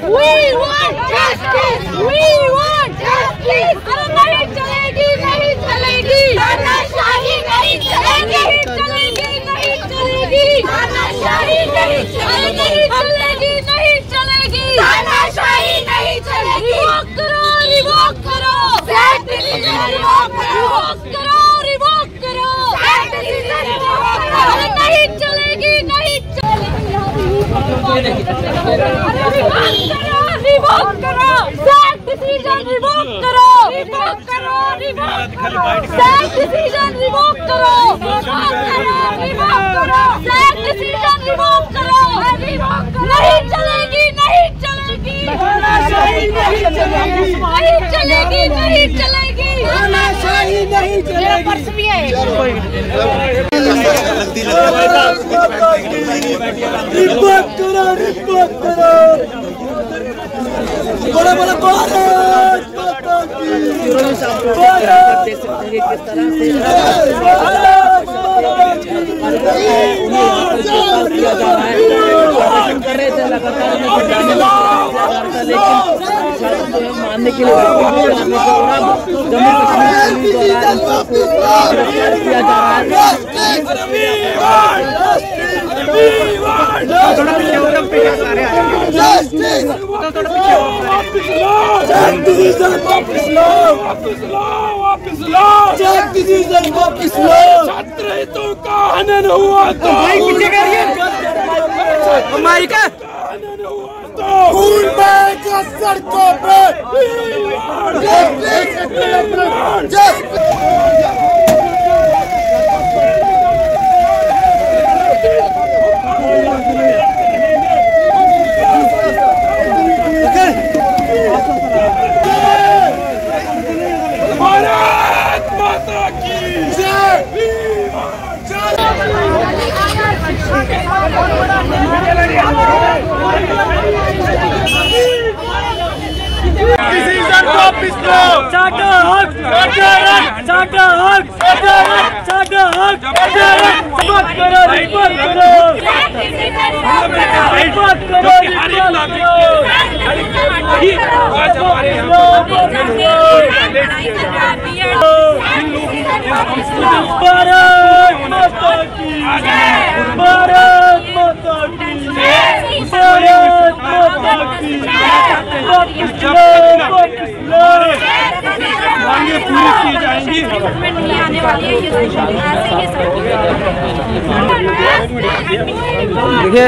नहीं चलेगी, नहीं चलेगी, तानाशाही नहीं चलेगी, चलेगी नहीं चलेगी, तानाशाही नहीं चलेगी, चलेगी नहीं चलेगी, तानाशाही नहीं चलेगी। रिवोक करो, रिवोक करो, सेट डिसीजन रिवोक करो, रिवोक करो, सेट डिसीजन रिवोक करो। नहीं चलेगी, नहीं चलेगी, रिवोक करो, सेट डिसीजन रिवोक करो, रिवोक करो, रिवोक करो, सेट डिसीजन रिवोक करो, रिवोक करो, रिवोक करो, सेट डिसीजन रिवोक करो, रिवोक करो। नहीं चलेगी, नहीं चलेगी, तानाशाही नहीं चलेगी, नहीं चलेगी, नहीं चलेगी, तानाशाही नहीं चलेगी। पर्स भी है। रिपोर्ट करो, रिपोर्ट करो, बड़ा बड़ा भारत माता की, कर रहे थे लगातार मानने के लिए जम्मू कश्मीर किया जा रहा छात्र हितों का हनन हुआ तो हमारी का खून बहेगा सड़कों पे। भारत माता की जय। डिसीजन वापस लो, चाटा हक, चाटा हक, चाटा हक, चाटा हक, चाटा हक, रिपोर्ट करो, रिपोर्ट करो, रिपोर्ट करो, भारत माता की, भारत माता की, भारत माता की। वापस लो, वापस लो, मांगे पूरी की जाएंगी। देखिए,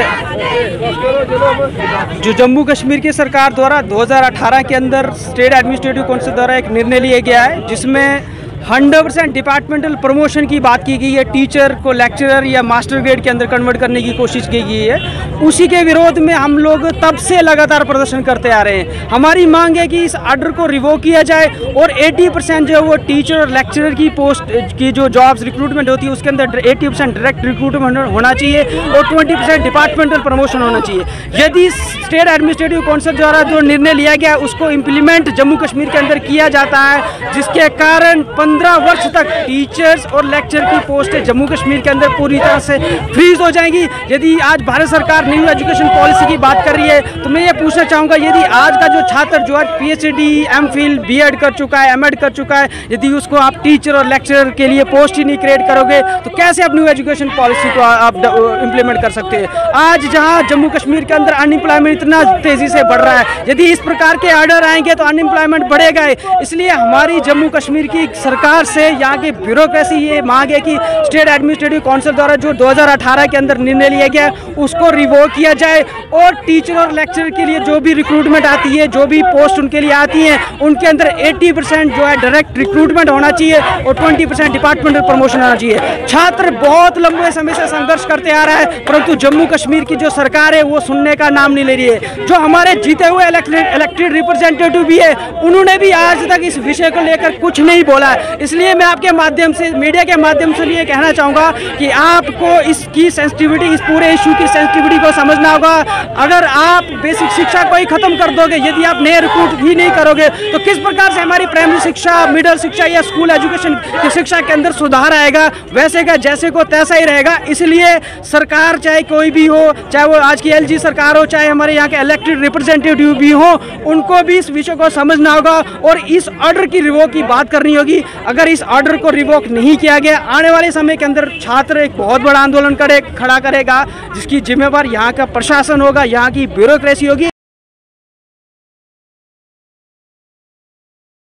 जो जम्मू कश्मीर की सरकार द्वारा 2018 के अंदर स्टेट एडमिनिस्ट्रेटिव काउंसिल द्वारा एक निर्णय लिया गया है जिसमें 100% डिपार्टमेंटल प्रमोशन की बात की गई है। टीचर को लेक्चरर या मास्टर ग्रेड के अंदर कन्वर्ट करने की कोशिश की गई है। उसी के विरोध में हम लोग तब से लगातार प्रदर्शन करते आ रहे हैं। हमारी मांग है कि इस ऑर्डर को रिवोक किया जाए और 80% जो है वो टीचर और लेक्चरर की पोस्ट की जो जॉब्स रिक्रूटमेंट होती है उसके अंदर 80% डायरेक्ट रिक्रूटमेंट होना चाहिए और 20% डिपार्टमेंटल प्रमोशन होना चाहिए। यदि स्टेट एडमिनिस्ट्रेटिव काउंसिल द्वारा जो निर्णय लिया गया उसको इम्प्लीमेंट जम्मू कश्मीर के अंदर किया जाता है, जिसके कारण 15 वर्ष तक टीचर्स और लेक्चर की पोस्टें जम्मू कश्मीर के अंदर पूरी तरह से फ्रीज हो जाएंगी। यदि आज भारत सरकार न्यू एजुकेशन पॉलिसी की बात कर रही है तो मैं ये पूछना चाहूँगा, यदि आज का जो छात्र जो आज PhD, MPhil, B.Ed कर चुका है, M.Ed कर चुका है, यदि उसको आप टीचर और लेक्चरर के लिए पोस्ट ही नहीं क्रिएट करोगे तो कैसे आप न्यू एजुकेशन पॉलिसी को आप इम्प्लीमेंट कर सकते हैं। आज जहाँ जम्मू कश्मीर के अंदर अनएम्प्लॉयमेंट इतना तेज़ी से बढ़ रहा है, यदि इस प्रकार के ऑर्डर आएंगे तो अनएम्प्लॉयमेंट बढ़ेगा। इसलिए हमारी जम्मू कश्मीर की सरकार से यहाँ की ब्यूरोक्रेसी ये मांग है कि स्टेट एडमिनिस्ट्रेटिव काउंसिल द्वारा जो 2018 के अंदर निर्णय लिया गया उसको रिवोक किया जाए और टीचर और लेक्चरर के लिए जो भी रिक्रूटमेंट आती है, जो भी पोस्ट उनके लिए आती है, उनके अंदर 80% जो है डायरेक्ट रिक्रूटमेंट होना चाहिए और 20% डिपार्टमेंटल प्रमोशन होना चाहिए। छात्र बहुत लंबे समय से संघर्ष करते आ रहा है परंतु जम्मू कश्मीर की जो सरकार है वो सुनने का नाम नहीं ले रही है। जो हमारे जीते हुए इलेक्टेड रिप्रेजेंटेटिव भी है उन्होंने भी आज तक इस विषय को लेकर कुछ नहीं बोला है। इसलिए मैं आपके माध्यम से, मीडिया के माध्यम से ये कहना चाहूँगा कि आपको इसकी सेंसिटिविटी, इस पूरे इशू की सेंसिटिविटी को समझना होगा। अगर आप बेसिक शिक्षा को ही खत्म कर दोगे, यदि आप नए रिक्रूट ही नहीं करोगे, तो किस प्रकार से हमारी प्राइमरी शिक्षा, मिडिल शिक्षा या स्कूल एजुकेशन की शिक्षा के अंदर सुधार आएगा? वैसे का जैसे को तैसा ही रहेगा। इसलिए सरकार चाहे कोई भी हो, चाहे वो आज की एलजी सरकार हो, चाहे हमारे यहाँ के इलेक्टेड रिप्रेजेंटेटिव भी हो, उनको भी इस विषय को समझना होगा और इस ऑर्डर की रिवोक की बात करनी होगी। अगर इस ऑर्डर को रिवोक नहीं किया गया, आने वाले समय के अंदर छात्र एक बहुत बड़ा आंदोलन खड़ा करेगा, जिसकी जिम्मेवार यहाँ का प्रशासन होगा, यहाँ की ब्यूरोक्रेसी होगी।